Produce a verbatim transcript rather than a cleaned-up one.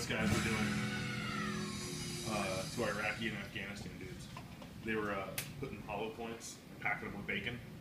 guys were doing uh, to Iraqi and Afghanistan dudes. They were uh, putting hollow points and packing them with bacon